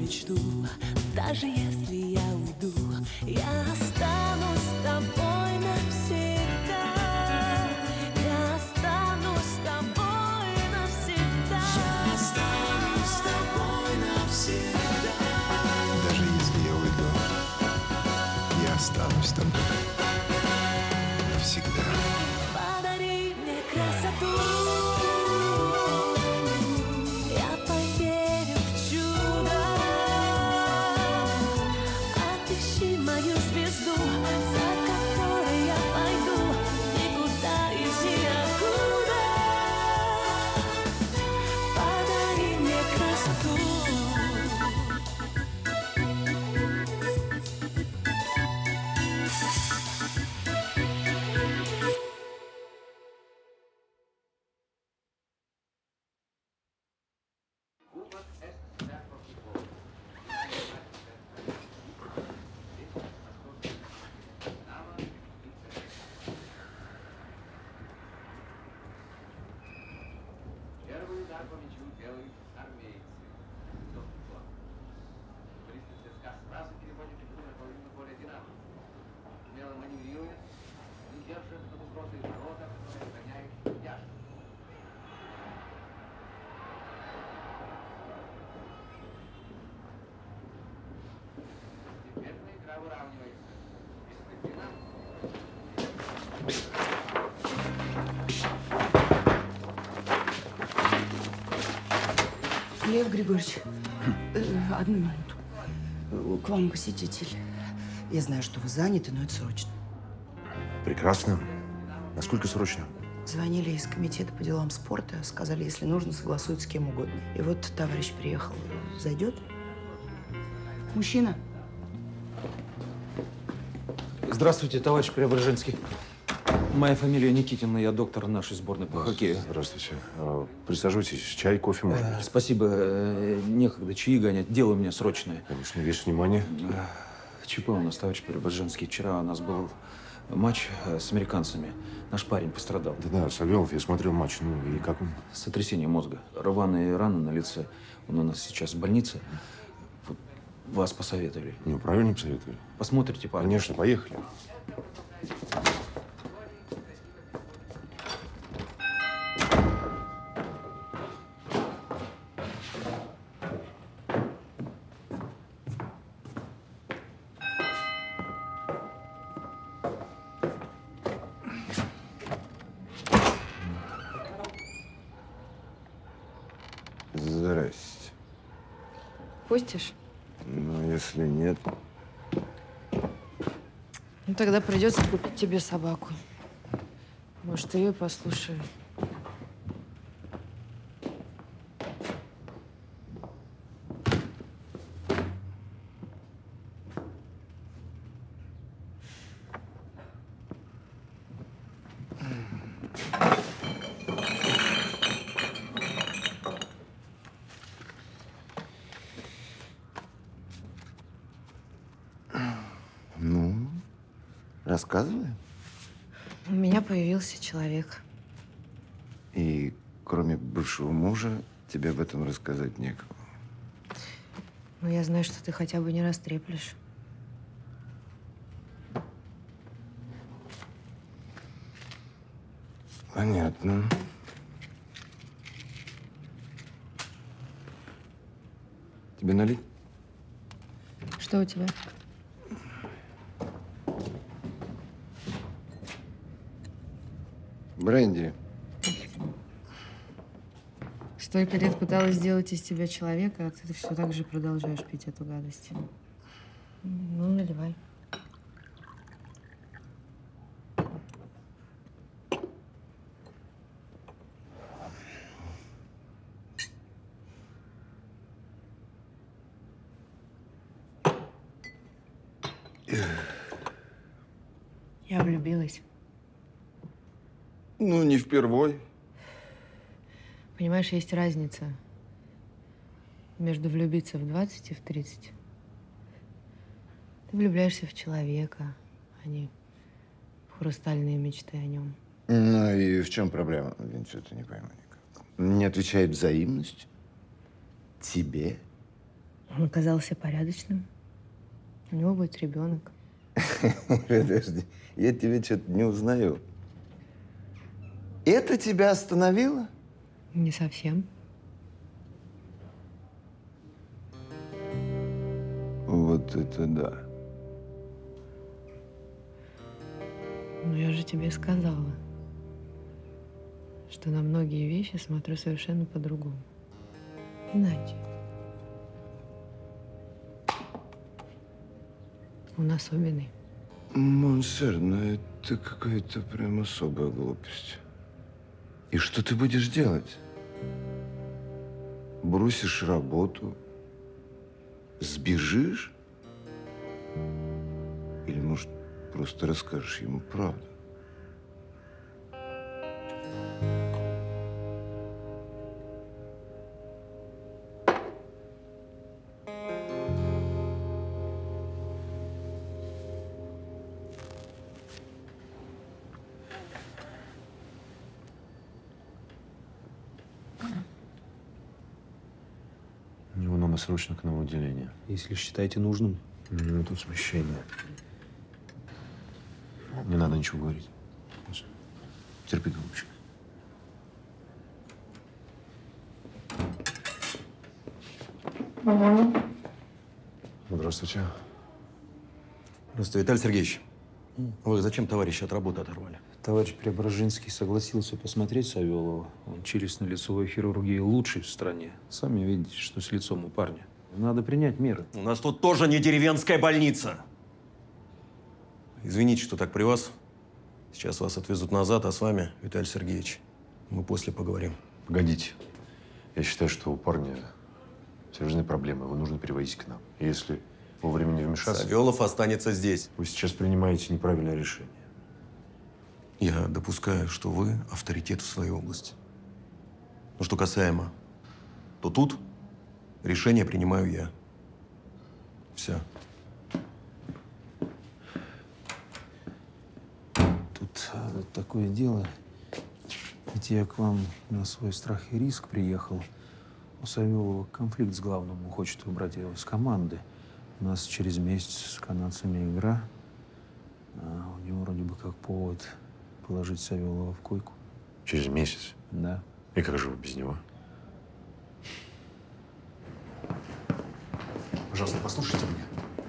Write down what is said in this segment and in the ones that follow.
мечту. Даже если я уйду, я останусь с тобой навсегда. Я останусь с тобой навсегда. Я останусь с тобой навсегда. Даже если я уйду, я останусь с тобой навсегда. Подари мне красоту. Я поверю в чудо. Отыщи мою звезду, за которой я пойду никуда из ниоткуда. Подари мне красоту. Первый удар по мячу делают армейцы. Футболисты ЦСКА сразу переводят игру на половину поля «Динамо». Смело маневрируя, не держат под угрозой ворота, которые охраняют Яшин. Постепенно игра выравнивается. Если «Динамо» Лев Григорьевич, одну минуту. К вам посетитель. Я знаю, что вы заняты, но это срочно. Прекрасно. Насколько срочно? Звонили из комитета по делам спорта. Сказали, если нужно, согласуют с кем угодно. И вот товарищ приехал. Зайдет? Мужчина. Здравствуйте, товарищ Преображенский. Моя фамилия Никитин, я доктор нашей сборной по хоккею. Здравствуйте. Присаживайтесь. Чай, кофе, может быть? Спасибо. Некогда чаи гонять. Дело у меня срочное. Конечно, весь внимание. ЧП у нас, товарищ Преображенский. Вчера у нас был матч с американцами. Наш парень пострадал. Да, Савелов, я смотрел матч. Ну, и как он? Сотрясение мозга. Рваные раны на лице. Он у нас сейчас в больнице. Вот вас посоветовали. Ну, правильно посоветовали. Посмотрите, парень. Конечно, поехали. Здрасте. Пустишь? Ну, если нет… Ну, тогда придется купить тебе собаку. Может, ее послушаю. Ну, рассказывай. У меня появился человек. И кроме бывшего мужа, тебе об этом рассказать некому. Но я знаю, что ты хотя бы не растреплешь. Понятно. Тебе налить? Что у тебя? Бренди. Столько лет пыталась сделать из тебя человека, а ты все так же продолжаешь пить эту гадость. Ну, наливай. Я влюбилась. Ну, не впервой. Понимаешь, есть разница между влюбиться в 20 и в 30. Ты влюбляешься в человека, а не в хрустальные мечты о нем. Ну и в чем проблема? Я что-то не пойму никак. Не отвечает взаимностью? Тебе? Он оказался порядочным. У него будет ребенок. Подожди, я тебя что-то не узнаю. Это тебя остановило? Не совсем. Вот это да. Но я же тебе сказала, что на многие вещи смотрю совершенно по-другому. Иначе. Он особенный. Монсер, ну это какая-то прям особая глупость. И что ты будешь делать? Бросишь работу? Сбежишь? Или, может, просто расскажешь ему правду? Его надо срочно к нам в отделение. Если считаете нужным. Ну, тут смещение. Не надо ничего говорить. Терпи, голубчик. Здравствуйте. Здравствуйте, Виталий Сергеевич. Вы зачем товарища от работы оторвали? Товарищ Преображенский согласился посмотреть Савелова. Он челюстно-лицевой хирургии лучший в стране. Сами видите, что с лицом у парня. Надо принять меры. У нас тут тоже не деревенская больница. Извините, что так при вас. Сейчас вас отвезут назад, а с вами, Виталий Сергеевич, мы после поговорим. Погодите. Я считаю, что у парня серьезные проблемы. Его нужно перевозить к нам. И если вовремя не вмешаться… Савелов останется здесь. Вы сейчас принимаете неправильное решение. Я допускаю, что вы авторитет в своей области. Но что касаемо, то тут решение принимаю я. Все. Тут такое дело. Ведь я к вам на свой страх и риск приехал. У Савелова конфликт с главным. Он хочет убрать его с команды. У нас через месяц с канадцами игра. А у него вроде бы как повод положить Савелова в койку. Через месяц? Да. И как же вы без него? Пожалуйста, послушайте меня.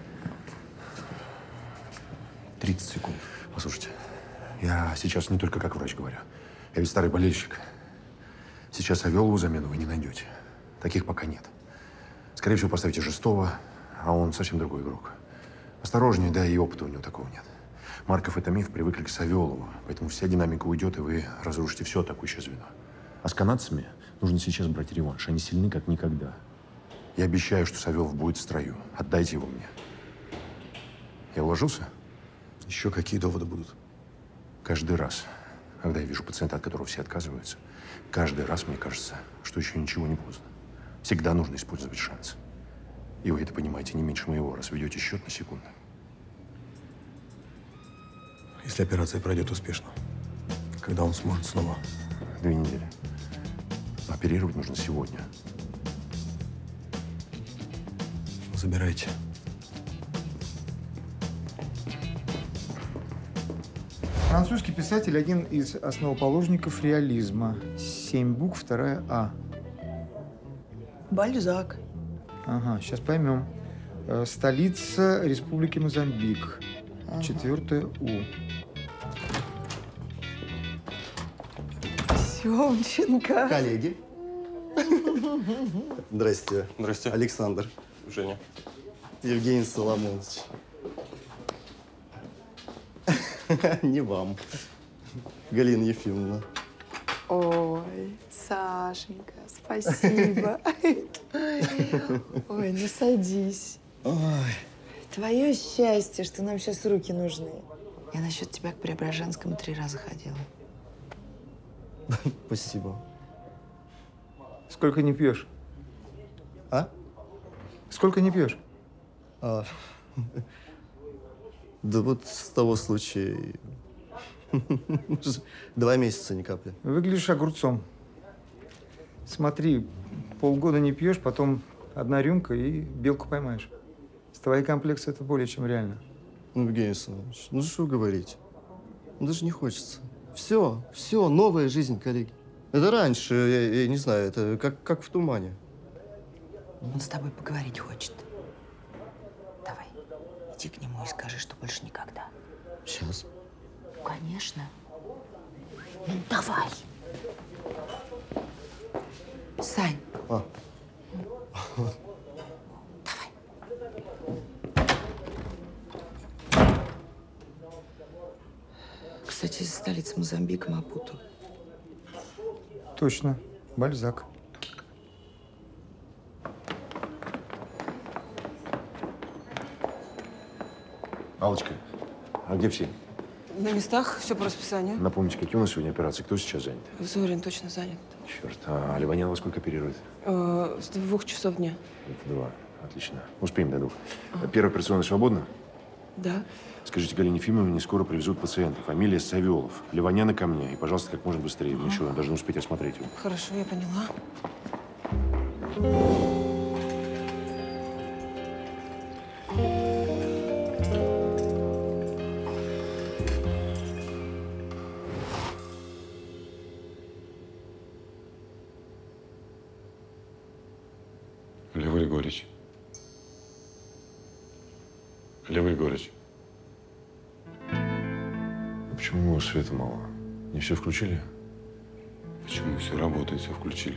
30 секунд. Послушайте, я сейчас не только как врач говорю. Я ведь старый болельщик. Сейчас Савелову замену вы не найдете. Таких пока нет. Скорее всего, поставите Жестова, а он совсем другой игрок. Осторожнее, да и опыта у него такого нет. Марков и Томиев привыкли к Савелову, поэтому вся динамика уйдет, и вы разрушите все атакующее звено. А с канадцами нужно сейчас брать реванш. Они сильны, как никогда. Я обещаю, что Савелов будет в строю. Отдайте его мне. Я уложился? Еще какие доводы будут? Каждый раз, когда я вижу пациента, от которого все отказываются, каждый раз мне кажется, что еще ничего не поздно. Всегда нужно использовать шанс. И вы это понимаете не меньше моего, раз ведете счет на секунды. Если операция пройдет успешно, когда он сможет снова? 2 недели. Оперировать нужно сегодня. Забирайте. Французский писатель – один из основоположников реализма. 7 букв, 2 А. Бальзак. Ага, сейчас поймем. Столица Республики Мозамбик. 4 У. Семченко. Коллеги. Здрасте. Здрасте. Александр. Женя. Евгений Соломонович. Не вам. Галина Ефимовна. Ой, Сашенька, спасибо. Ой, ну садись. Ой. Твое счастье, что нам сейчас руки нужны. Я насчет тебя к Преображенскому 3 раза ходила. Спасибо. Сколько не пьешь? А? Сколько не пьешь? Да вот с того случая 2 месяца ни капли. Выглядишь огурцом. Смотри, полгода не пьешь, потом одна рюмка и белку поймаешь. С твоей комплекцией это более чем реально. Ну, Евгений Александрович, ну что говорить? Ну, даже не хочется. Все, новая жизнь, коллеги. Это раньше, я не знаю, это как в тумане. Он с тобой поговорить хочет. Давай, иди к нему и скажи, что больше никогда. Сейчас. Конечно. Ну, давай. Сань. А. Кстати, столица Мозамбика, Мапуту. Точно. Бальзак. Аллочка, а где все? На местах, все по расписанию. Напомните, какие у нас сегодня операции? Кто сейчас занят? Зорин точно занят. Черт, а Ливанян во сколько оперирует? С 2 часов дня. Это 2. Отлично. Успеем до 2. Первая операционная свободна? Да. Скажите Галине Ефимовне, скоро привезут пациента. Фамилия Савелов. Ливаняна ко мне. И, пожалуйста, как можно быстрее. Ничего, я должен успеть осмотреть его. Хорошо, я поняла. Лев Григорьевич. Лев Григорьевич. А почему света мало? Не все включили? Почему все работает, все включили?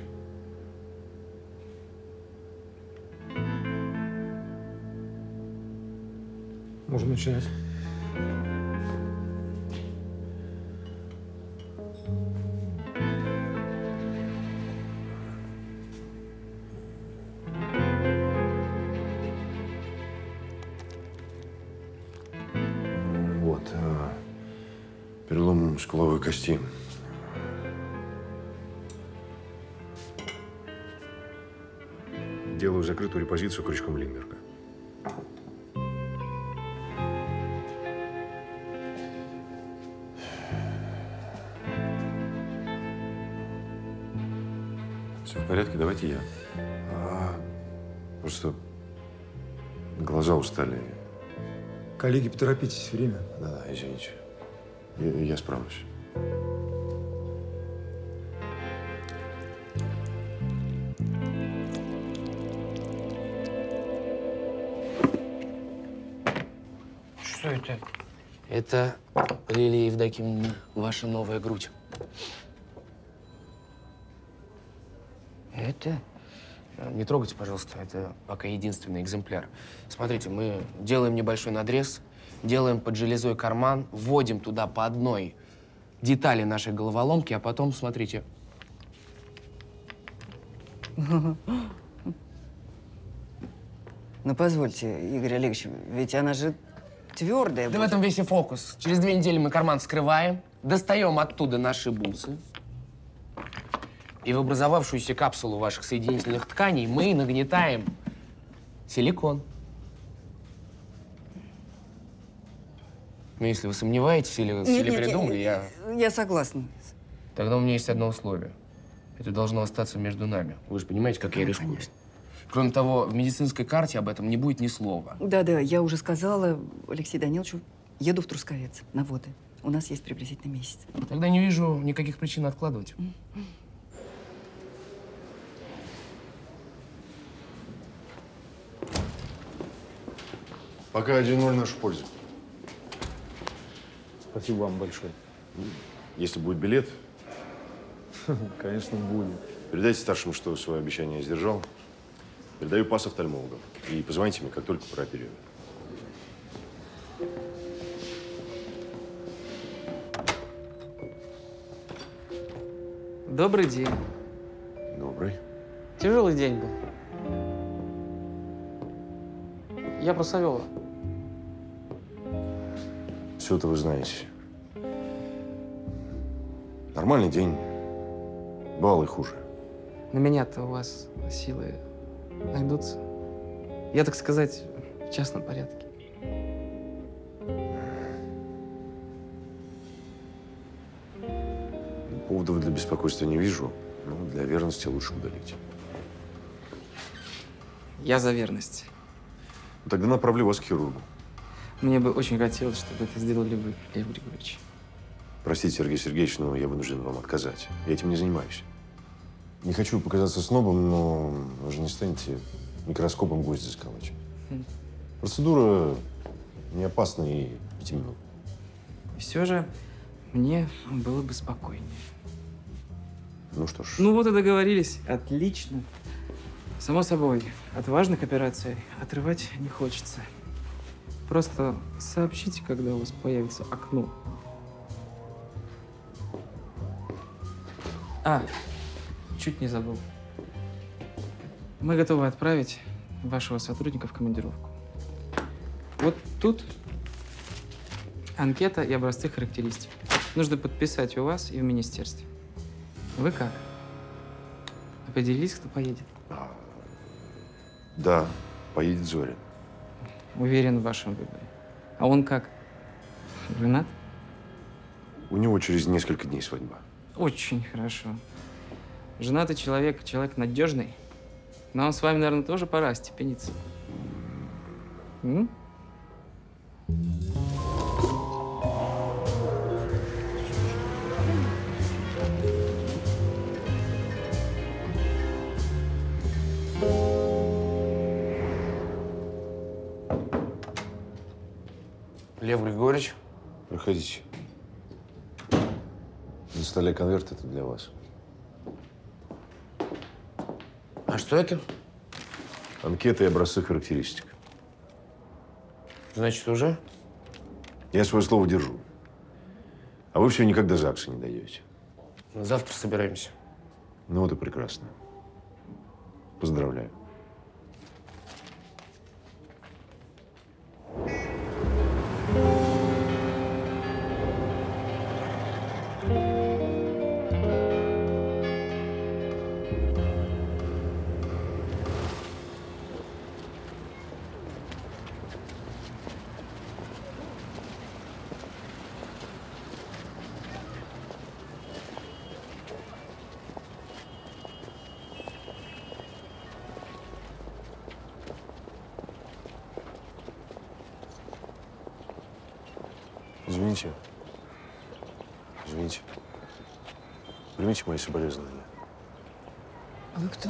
Можно начинать. Вот. Перелом скуловой кости. Делаю закрытую репозицию крючком Линдберга. Все в порядке, давайте я. Просто глаза устали. Коллеги, поторопитесь, время. Да, извините. Я справлюсь. Что это? Это, Лилия Евдокимовна, ваша новая грудь. Это? Не трогайте, пожалуйста, это пока единственный экземпляр. Смотрите, мы делаем небольшой надрез, делаем под железой карман, вводим туда по одной детали нашей головоломки, а потом, смотрите. Ну, позвольте, Игорь Олегович, ведь она же твердая. Да в этом весь и фокус. Через 2 недели мы карман вскрываем, достаем оттуда наши бусы, и в образовавшуюся капсулу ваших соединительных тканей мы нагнетаем силикон. Ну, если вы сомневаетесь или придумали, Я согласна. Тогда у меня есть одно условие. Это должно остаться между нами. Вы же понимаете, как я рискую. Конечно. Кроме того, в медицинской карте об этом не будет ни слова. Да, я уже сказала Алексею Даниловичу, еду в Трусковец на воды. У нас есть приблизительно месяц. Тогда не вижу никаких причин откладывать. Пока 1-0 в нашу пользу. Спасибо вам большое. Если будет билет, Конечно, будет. передайте старшему, что свое обещание я сдержал. Передаю пас офтальмологу. И позвоните мне, как только прооперирую. Добрый день. Добрый. Тяжелый день был. Я про Савелова. Все-то вы знаете. Нормальный день. Бывало и хуже. На меня-то у вас силы найдутся. Я, так сказать, в частном порядке. Поводов для беспокойства не вижу, но для верности лучше удалить. Я за верность. Тогда направлю вас к хирургу. Мне бы очень хотелось, чтобы это сделали вы, Лев Григорьевич. Простите, Сергей Сергеевич, но я вынужден вам отказать. Я этим не занимаюсь. Не хочу показаться снобом, но вы же не станете микроскопом гвозди сколачивать. Процедура не опасна и 5 минут. Все же мне было бы спокойнее. Ну что ж. Ну вот и договорились. Отлично. Само собой, от важных операций отрывать не хочется. Просто сообщите, когда у вас появится окно. А, чуть не забыл. Мы готовы отправить вашего сотрудника в командировку. Вот тут анкета и образцы характеристик. Нужно подписать у вас и в министерстве. Вы как? Определились, кто поедет? Да, поедет Зорин. Уверен в вашем выборе. А он как? Женат? У него через несколько дней свадьба. Очень хорошо. Женатый человек, человек надежный. Нам с вами, наверное, тоже пора остепениться. М? Лев Григорьевич. Проходите. На столе конверт, это для вас. А что это? Анкеты и образцы характеристик. Значит, уже? Я свое слово держу. А вы все никак до ЗАГСа не дойдете. Завтра собираемся. Ну вот и прекрасно. Поздравляю. Извините. Извините. Примите мои соболезнования. Вы кто?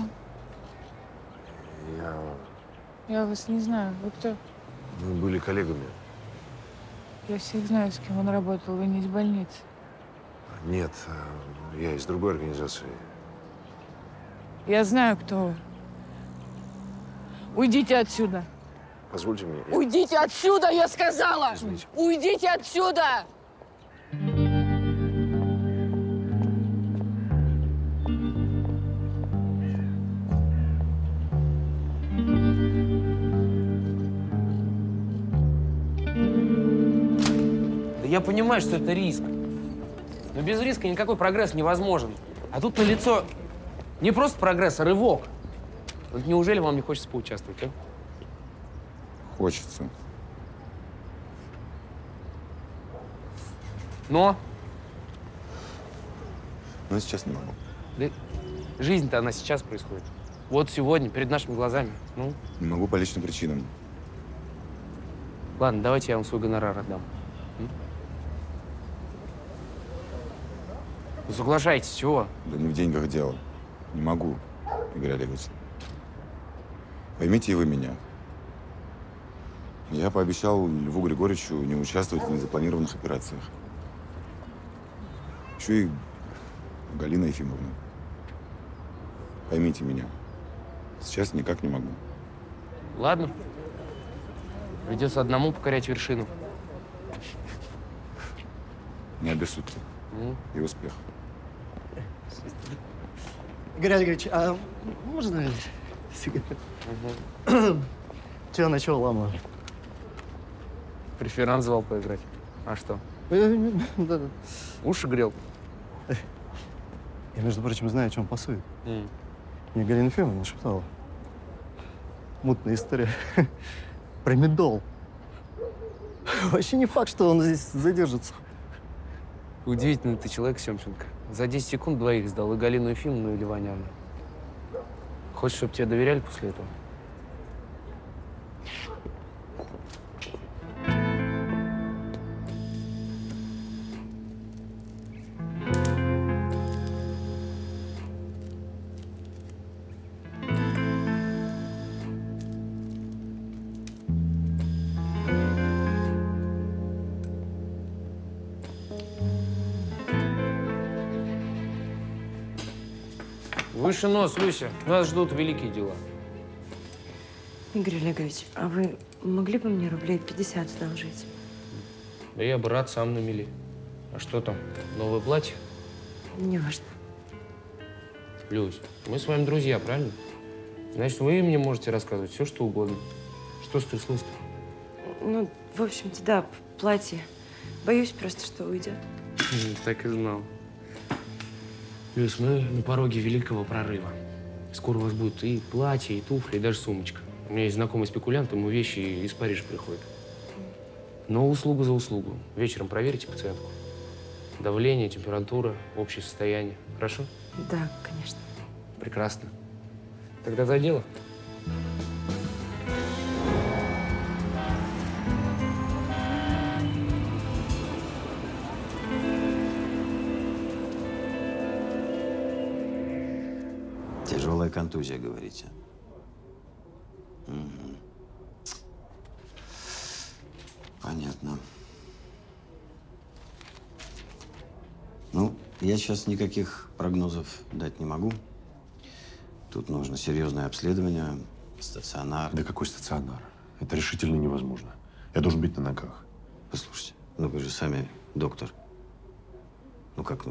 Я... Я вас не знаю. Вы кто? Мы были коллегами. Я всех знаю, с кем он работал. Вы не из больницы. Нет, я из другой организации. Я знаю, кто вы. Уйдите отсюда. Позвольте мне. Уйдите отсюда, я сказала! Извините. Уйдите отсюда! Да я понимаю, что это риск. Но без риска никакой прогресс невозможен. А тут налицо не просто прогресс, а рывок. Вот неужели вам не хочется поучаствовать, а? Хочется. Но? Но сейчас не могу. Да жизнь-то она сейчас происходит. Вот сегодня, перед нашими глазами. Ну? Не могу по личным причинам. Ладно, давайте я вам свой гонорар отдам. Ну, соглашайтесь, чего? Да не в деньгах дело. Не могу, Игорь Олегович. Поймите и вы меня. Я пообещал Льву Григорьевичу не участвовать в незапланированных операциях. Еще и Галина Ефимовна. Поймите меня. Сейчас никак не могу. Ладно. Придется одному покорять вершину. Не обессудьте. И успех. Игорь Олегович, а можно сигарету? Чего начал ламаю? Преферанс звал поиграть. А что? Да. Уши грел? Я, между прочим, знаю, о чем пасует. Мне Галина Ефимовна нашептала. Мутная история. Про медол. Вообще не факт, что он здесь задержится. Удивительный ты человек, Семченко. За 10 секунд двоих сдал. И Галину Ефимовну, и Ливаняна. Хочешь, чтобы тебе доверяли после этого? Выше нос, Люся. Нас ждут великие дела. Игорь Олегович, а вы могли бы мне рублей 50 одолжить? Да я бы рад сам на мели. А что там, новое платье? Не важно. Люсь, мы с вами друзья, правильно? Значит, вы мне можете рассказывать все, что угодно. Что стряслось-то? Ну, в общем-то, да, платье. Боюсь просто, что уйдет. Так и знал. Люсь, мы на пороге великого прорыва. Скоро у вас будет и платье, и туфли, и даже сумочка. У меня есть знакомый спекулянт, ему вещи из Парижа приходят. Но услуга за услугу. Вечером проверите пациентку. Давление, температура, общее состояние. Хорошо? Да, конечно. Прекрасно. Тогда за дело. Тяжелая контузия, говорите. Угу. Понятно. Ну, я сейчас никаких прогнозов дать не могу. Тут нужно серьезное обследование, стационар. Да какой стационар? Это решительно невозможно. Я должен быть на ногах. Послушайте, ну вы же сами доктор. Ну как,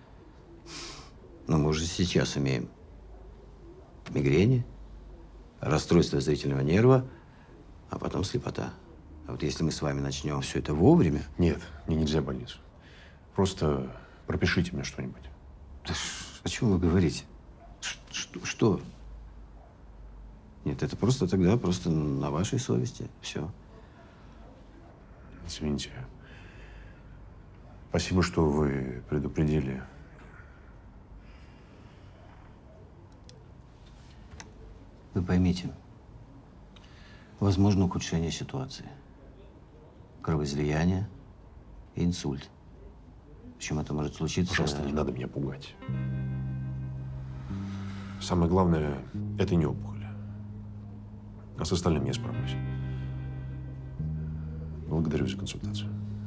ну мы уже сейчас имеем мигрени, расстройство зрительного нерва, а потом слепота. А вот если мы с вами начнем все это вовремя… Нет, мне нельзя в больницу. Просто пропишите мне что-нибудь. Да о чем вы говорите? Что? Нет, это просто тогда просто на вашей совести. Все. Извините. Спасибо, что вы предупредили. Вы поймите, возможно ухудшение ситуации. Кровоизлияние и инсульт. Причем это может случиться… Пожалуйста, не надо меня пугать. Самое главное, это не опухоль. А с остальным я справлюсь. Благодарю за консультацию.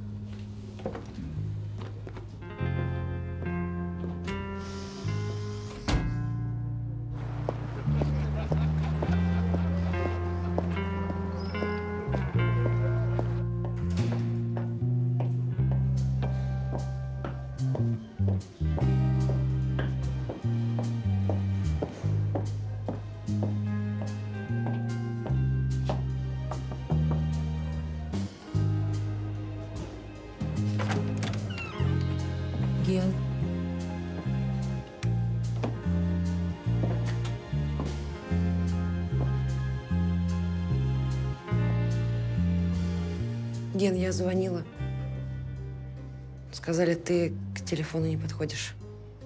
Ген. Ген, я звонила. Сказали, ты к телефону не подходишь.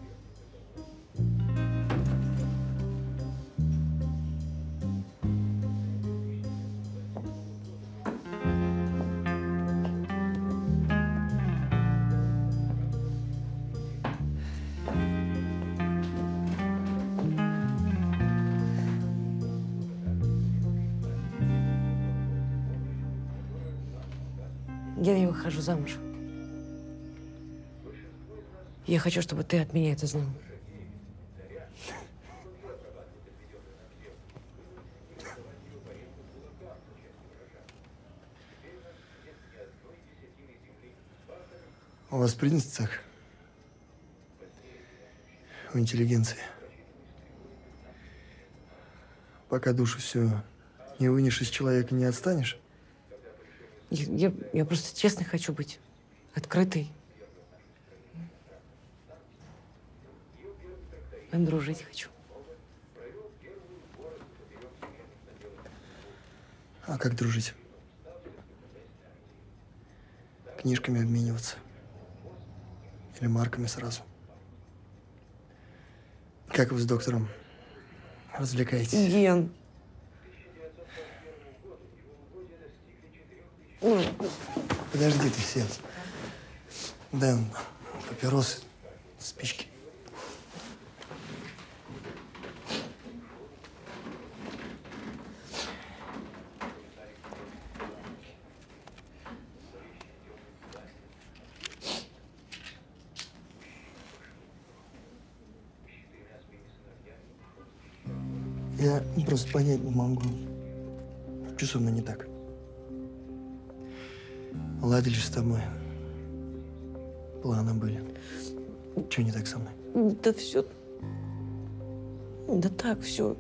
Я выхожу замуж. Я хочу, чтобы ты от меня это знал. У вас принято так? У интеллигенции. Пока душу все не вынешь из человека, не отстанешь? Я просто честно хочу быть. Открытой. Я дружить хочу. А как дружить? Книжками обмениваться? Или марками сразу? Как вы с доктором развлекаетесь? Ген. Подожди ты, Сет. Дэн, папиросы, спички. Я просто понять не могу, что со мной не так. Ладили же с тобой. Планы были. Что не так со мной? Да все. Да так, все.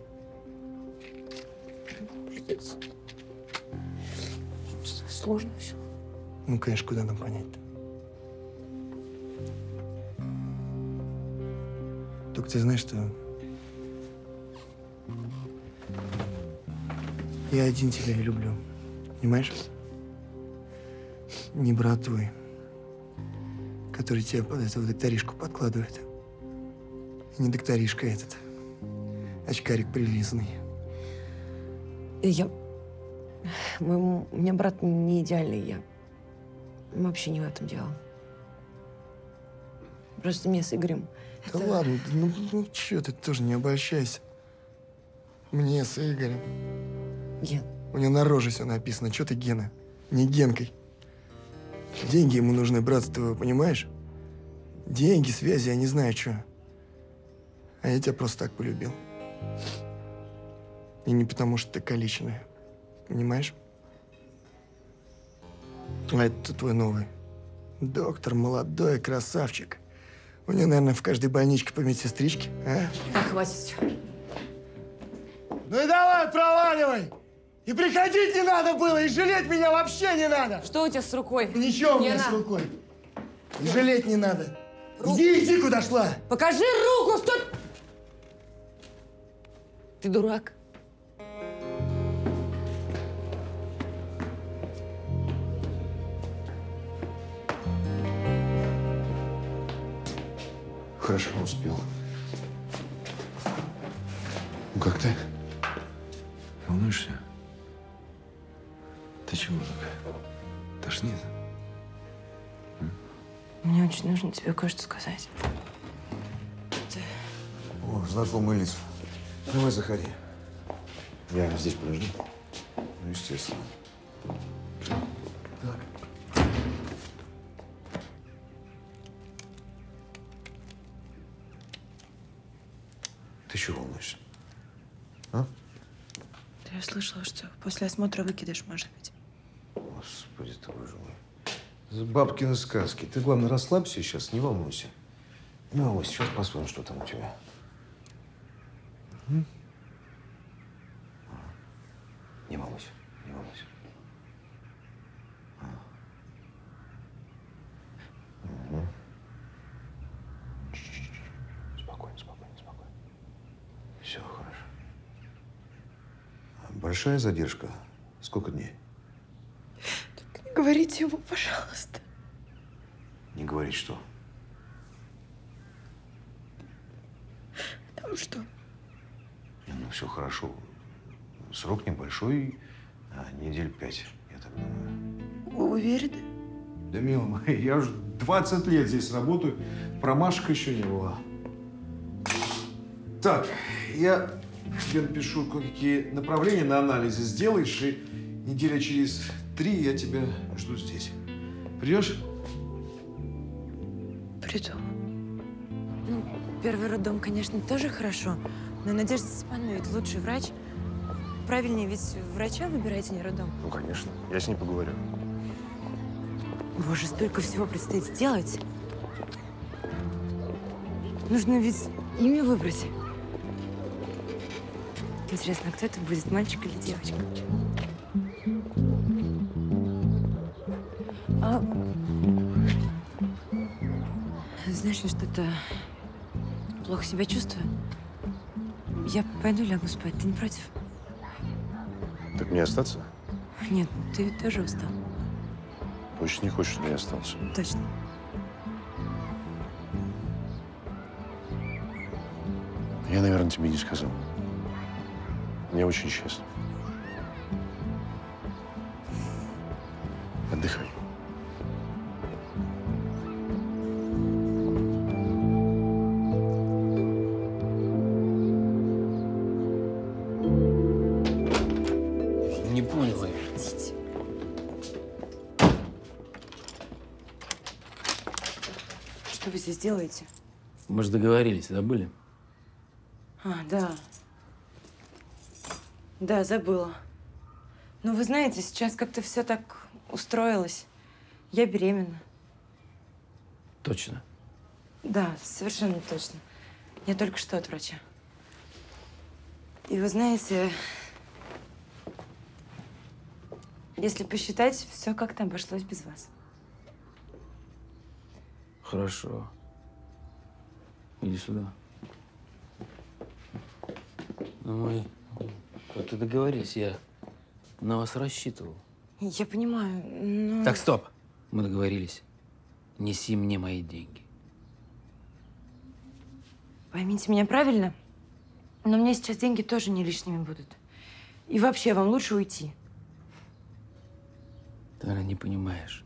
Сложно все. Ну, конечно, куда нам понять-то? Только ты знаешь, что я один тебя и люблю. Понимаешь? Не брат твой, который тебя под этого докторишку подкладывает. И не докторишка этот. Очкарик прилизанный. У меня брат не идеальный, я вообще не в этом дело. Просто мне с Игорем. Да ладно, ну чё, ты тоже не обольщайся. Мне с Игорем. Ген. У него на роже все написано. Чё ты Гена? Не Генкой. Деньги ему нужны, братство твоего, понимаешь? Деньги, связи, я не знаю, что. А я тебя просто так полюбил. И не потому, что ты калеченная. Понимаешь? А это твой новый. Доктор молодой, красавчик. У него, наверное, в каждой больничке по медсестричке, а? Так, хватит. Ну и давай, проваливай! И приходить не надо было, и жалеть меня вообще не надо! Что у тебя с рукой? Ничего у меня Гена. с рукой. И жалеть не надо. Иди, куда шла! Покажи руку, что... Ты дурак. Хорошо успел. Ну, как ты? Волнуешься? Ты чего так? Тошнит? Мне очень нужно тебе кое-что сказать. О, знакомое лицо. Давай, заходи. Я здесь подожду. Ну, естественно. Так. Ты чего волнуешься? А? Я слышала, что после осмотра выкидыш может быть. Господи ты, боже мой. Бабкины сказки. Ты, главное, расслабься сейчас, не волнуйся. Не волнуйся, сейчас посмотрим, что там у тебя. Не волнуйся, не волнуйся. Угу. Спокойно, спокойно, спокойно. Все хорошо. Большая задержка? Сколько дней? Не говорите ему, пожалуйста. Не говорить что? Там что? Ну, все хорошо. Срок небольшой, недель 5, я так думаю. Вы уверены? Да, милая моя, я уже 20 лет здесь работаю, промашек еще не было. Так, я тебе напишу кое-какие направления на анализы сделаешь, и недели через 3 я тебя жду здесь. Придешь? Приду. Ну, первый роддом, конечно, тоже хорошо, но Надежда Степановна ведь лучший врач. Правильнее ведь врача выбирать, а не роддом. Ну, конечно. Я с ней поговорю. Боже, столько всего предстоит сделать. Нужно ведь имя выбрать. Интересно, а кто это будет, мальчик или девочка? Знаешь, я что-то плохо себя чувствую. Я пойду лягу спать. Ты не против? Так мне остаться? Нет, ты ведь тоже устал. Очень не хочешь, чтобы я остался. Точно. Я, наверное, тебе не сказал. Я очень счастлив. Отдыхай. Не понял я. Что вы здесь делаете? Мы же договорились, забыли? А, да. Да, забыла. Но вы знаете, сейчас как-то все так устроилось. Я беременна. Точно. Да, совершенно точно. Я только что от врача. И вы знаете, если посчитать, все как-то обошлось без вас. Хорошо. Иди сюда. Ну, мы как-то договорились, я на вас рассчитывал. Я понимаю, но… Так, стоп. Мы договорились. Неси мне мои деньги. Поймите меня правильно, но мне сейчас деньги тоже не лишними будут. И вообще, вам лучше уйти. Ты, наверное, не понимаешь.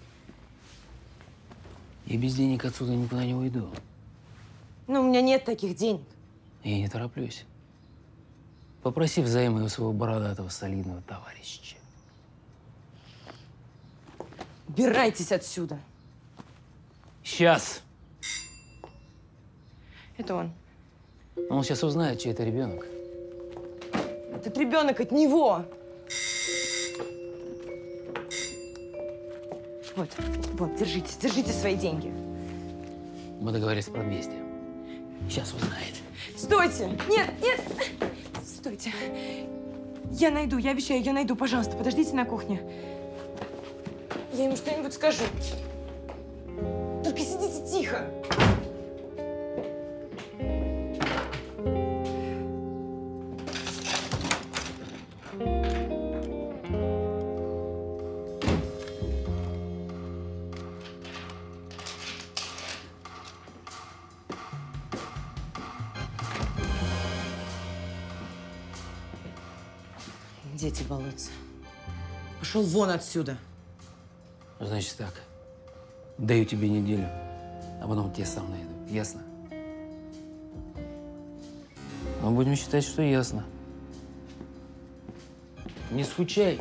Я без денег отсюда никуда не уйду. Ну, у меня нет таких денег. Я не тороплюсь. Попроси взаймы у своего бородатого солидного товарища. Убирайтесь отсюда. Сейчас. Это он. Он сейчас узнает, чей это ребенок. Этот ребенок от него. Вот, держите свои деньги. Мы договорились про 200. Сейчас узнает. Стойте! Нет! Стойте. Я найду, я обещаю, я найду. Пожалуйста, подождите на кухне. Я ему что-нибудь скажу. Только сидите тихо. Дети болотца. Пошел вон отсюда. Значит так. Даю тебе неделю, а потом тебя сам найду. Ясно? Мы будем считать, что ясно. Не скучай.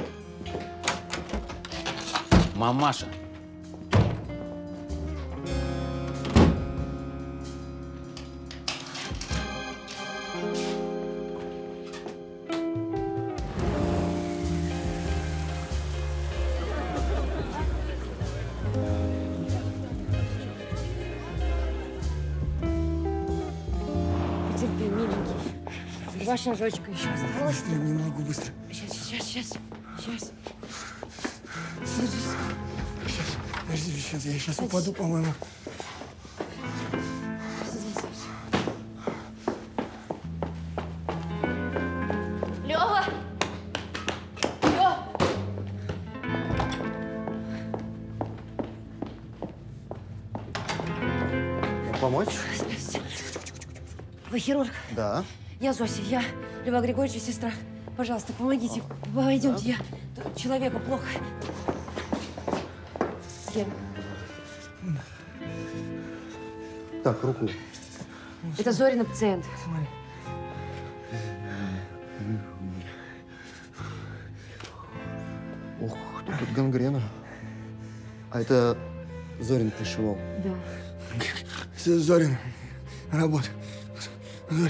Мамаша. Потерпи, миленький. 2 шажочка еще осталось. Быстрее, не могу, быстро. Сейчас. Держись. Сейчас, я сейчас упаду, по-моему. Лёва! Помочь? Вы хирург? Да. Я Зося, я Льва Григорьевича сестра. Пожалуйста, помогите. Пойдемте, человеку плохо. Так, руку. Это Зорина пациент. Ох, тут гангрена. А это Зорин пришивал. Да. Зорин, работа. Зорин.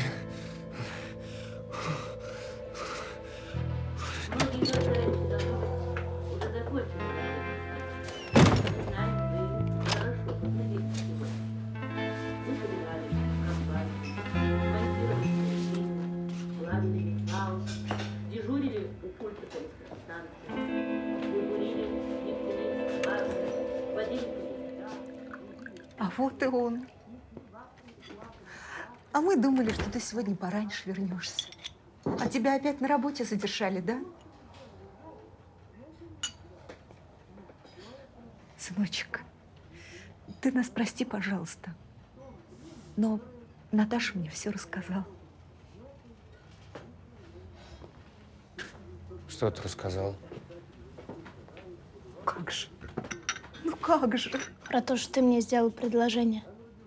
Дежурили у пульта электростанции. Курили нефтяные скважины, водили. А вот и он. А мы думали, что ты сегодня пораньше вернешься. А тебя опять на работе задержали, да? Сыночек, ты нас прости, пожалуйста. Но Наташа мне все рассказала. Что ты рассказал? Как же? Ну как же? Про то, что ты мне сделал предложение.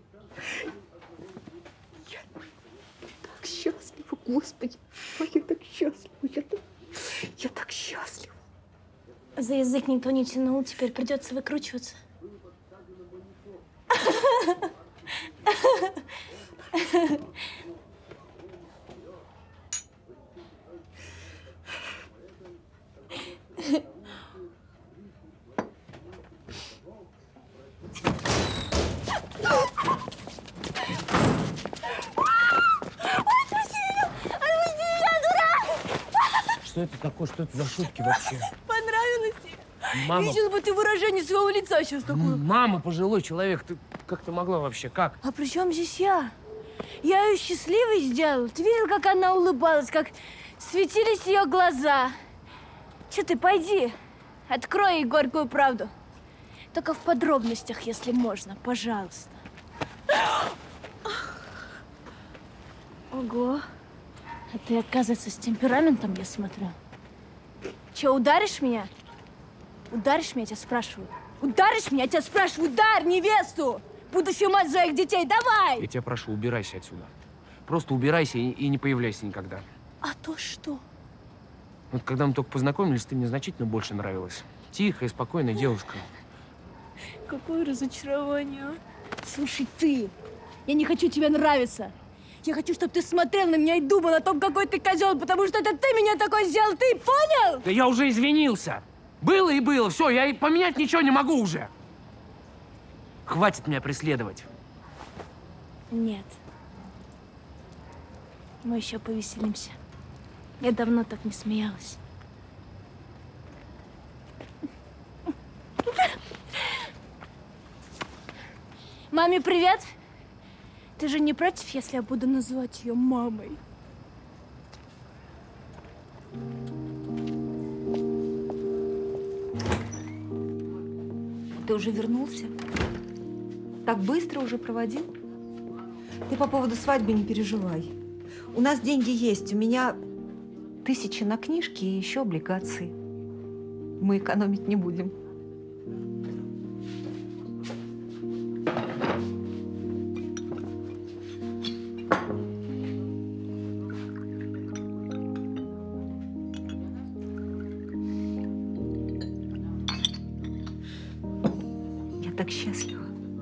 Я так счастлива, Господи. Я так счастлива. Я так счастлива. За язык никто не тянул, теперь придется выкручиваться. что это такое? Что это за шутки вообще? Понравилось тебе? Мама. Видел бы ты выражение своего лица сейчас такое. Мама, пожилой человек, ты как ты могла вообще? Как? А при чем здесь я? Я ее счастливой сделал. Ты видел, как она улыбалась, как светились ее глаза? Че ты, пойди, открой ей горькую правду. Только в подробностях, если можно, пожалуйста. Ого. А ты, оказывается, с темпераментом, я смотрю. Че, ударишь меня? Ударишь меня, я тебя спрашиваю. Ударишь меня, я тебя спрашиваю. Ударь невесту! Будущую мать своих детей, давай! Я тебя прошу, убирайся отсюда. Просто убирайся и не появляйся никогда. А то что? Вот когда мы только познакомились, ты мне значительно больше нравилась. Тихая, спокойная девушка. Какое разочарование, а? Слушай, ты, я не хочу тебе нравиться. Я хочу, чтобы ты смотрел на меня и думал о том, какой ты козел, потому что это ты меня такой сделал, ты понял? Да я уже извинился. Было и было, все, я и поменять ничего не могу уже. Хватит меня преследовать. Нет. Мы еще повеселимся. Я давно так не смеялась. Маме привет! Ты же не против, если я буду называть ее мамой? Ты уже вернулся? Так быстро уже проводил? Ты по поводу свадьбы не переживай. У нас деньги есть. У меня 1000 на книжки и еще облигации. Мы экономить не будем. Я так счастлива.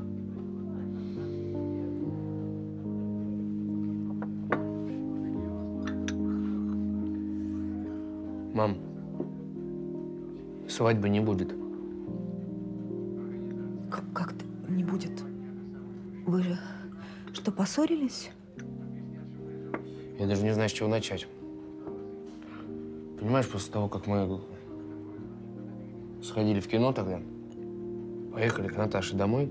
Мам, свадьбы не будет. Как-то не будет. Вы же что, поссорились? Я даже не знаю, с чего начать. Понимаешь, после того, как мы сходили в кино тогда, поехали к Наташе домой,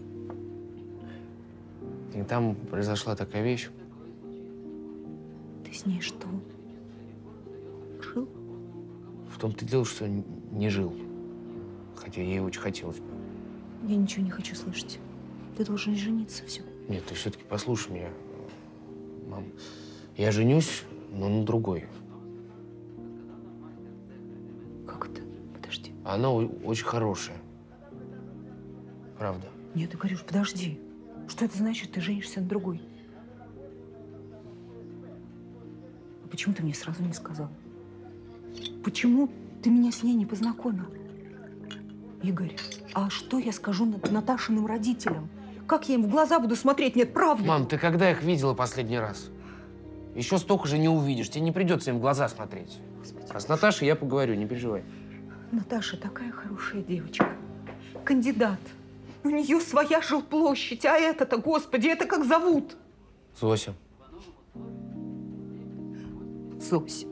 и там произошла такая вещь. Ты с ней что? Жил? В том-то и дело, что не жил. Хотя ей очень хотелось. Я ничего не хочу слышать. Ты должен жениться, все. Нет, ты все-таки послушай меня. Мам, я женюсь, но на другой. Как это? Подожди. Она очень хорошая. Правда. Нет, Игорюш, подожди. Что это значит, ты женишься на другой? А почему ты мне сразу не сказал? Почему ты меня с ней не познакомил? Игорь, а что я скажу Наташиным родителям? Как я им в глаза буду смотреть? Нет, правда. Мам, ты когда их видела последний раз? Еще столько же не увидишь. Тебе не придется им в глаза смотреть. Господи. А с Наташей я поговорю, не переживай. Наташа такая хорошая девочка. Кандидат. У нее своя жилплощадь, а это-то, господи, это как зовут? Зося. Зося.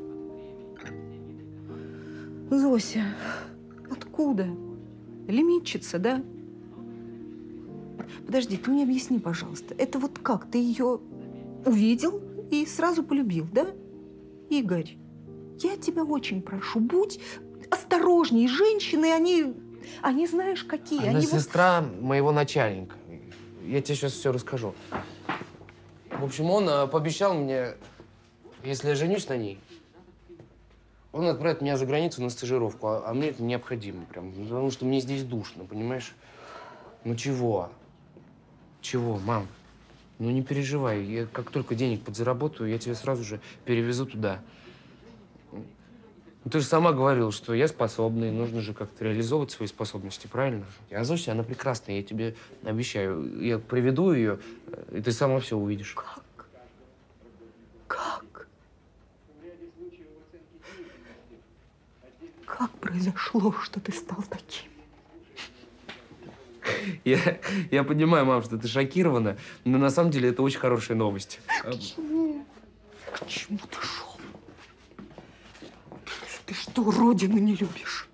Зося. Откуда? Лимитчица, да? Подожди, ты мне объясни, пожалуйста. Это вот как? Ты ее увидел и сразу полюбил, да? Игорь, я тебя очень прошу, будь осторожней. Женщины, они знаешь, какие. Она они сестра моего начальника. Я тебе сейчас все расскажу. В общем, он пообещал мне, если я женюсь на ней, он отправит меня за границу на стажировку, а мне это необходимо прям, потому что мне здесь душно, понимаешь? Ну чего? Чего, мам? Ну не переживай, я как только денег подзаработаю, я тебя сразу же перевезу туда. Ну, ты же сама говорила, что я способный, нужно же как-то реализовывать свои способности, правильно? А Зося, она прекрасная, я тебе обещаю. Я приведу ее, и ты сама все увидишь. Как? Как? Как произошло, что ты стал таким? Я понимаю, мам, что ты шокирована, но на самом деле это очень хорошая новость. Почему? К чему ты шел? Ты что, родину не любишь?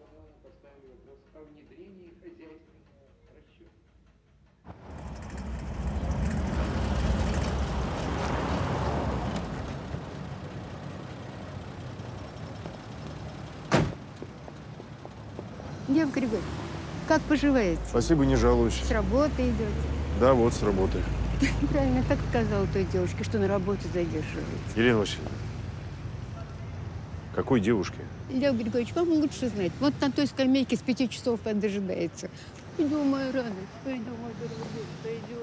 Лев Григорьевич, как поживаете? Спасибо, не жалуюсь. С работы идете? Да, вот с работы. Правильно, так сказала той девушке, что на работе задерживается. Елена Васильевна, какой девушке? Лев Григорьевич, вам лучше знать. Вот на той скамейке с 5 часов он дожидается. Пойдем, моя радость, пойдем, мой дорогой, пойдем.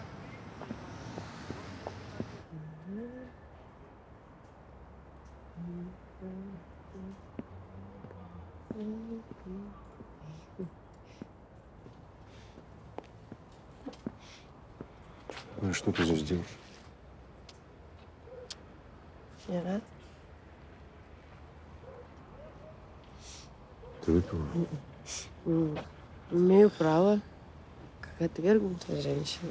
Ну и что ты здесь делаешь? Я рад. Ты выпила? Имею право, как отвергнутая женщина.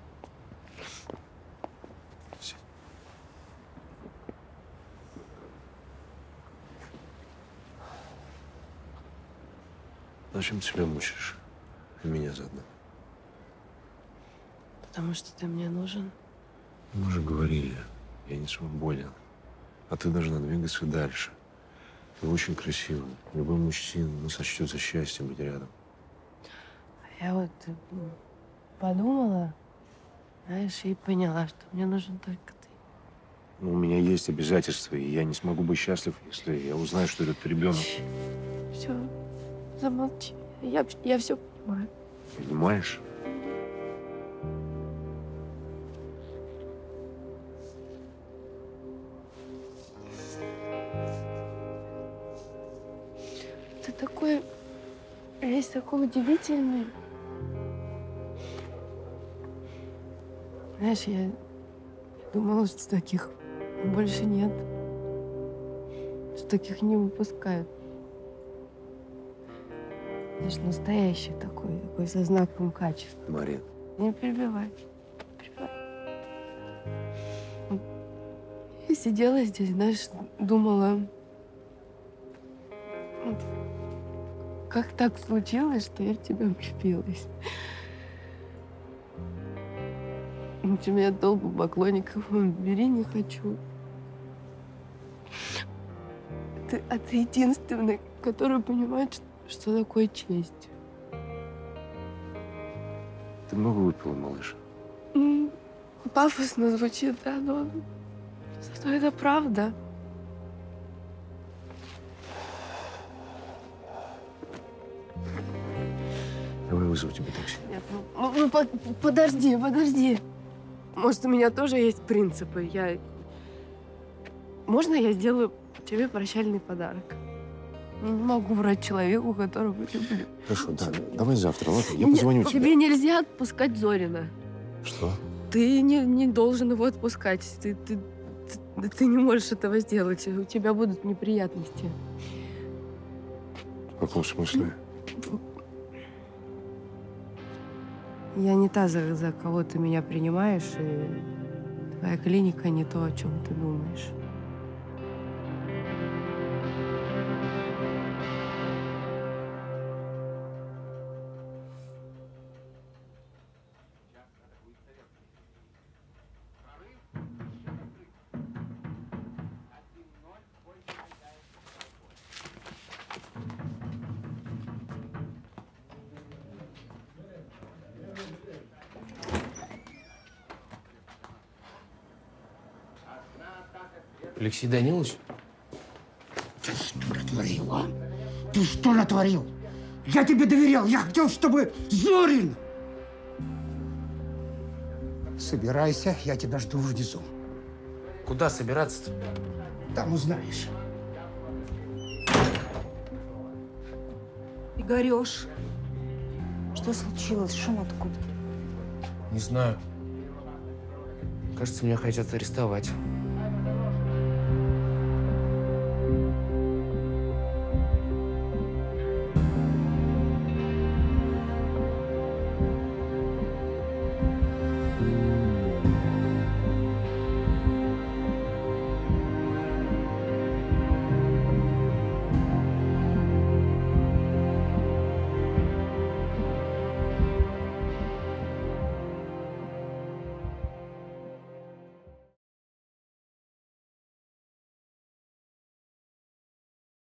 Зачем ты себя мучаешь? И меня заодно. Потому что ты мне нужен. Мы же говорили, я не свободен. А ты должна двигаться дальше. Ты очень красивая. Любой мужчина сочтет за счастье быть рядом. Я вот подумала, знаешь, и поняла, что мне нужен только ты. Но у меня есть обязательства, и я не смогу быть счастлив, если я узнаю, что этот ребенок. Все, замолчи. Я все понимаю. Понимаешь? Ты такой, весь такой удивительный. Знаешь, я думала, что таких больше нет. Что таких не выпускают. Знаешь, настоящий такой со знаком качества. Марин. Не перебивай. Я сидела здесь, знаешь, думала, как так случилось, что я в тебя влюбилась. У меня толпа поклонников, бери, не хочу. Ты единственный, который понимает, что такое честь. Ты много выпила, малыш? Пафосно звучит, да, но зато это правда. Давай вызову тебе такси. Нет, подожди. Может, у меня тоже есть принципы. Можно я сделаю тебе прощальный подарок? Я не могу врать человеку, которого люблю. Хорошо, да, давай завтра, ладно? Я позвоню тебе. Тебе нельзя отпускать Зорина. Что? Ты не должен его отпускать. Ты не можешь этого сделать. У тебя будут неприятности. В каком смысле? Я не та, за кого ты меня принимаешь, и твоя клиника не то, о чем ты думаешь. Алексей Данилович? Ты что натворил, а? Ты что натворил? Я тебе доверял. Я хотел, чтобы Зорин. Собирайся, я тебя жду внизу. Куда собираться-то? Там узнаешь. Игорёш, что случилось? Шум откуда? Не знаю. Кажется, меня хотят арестовать.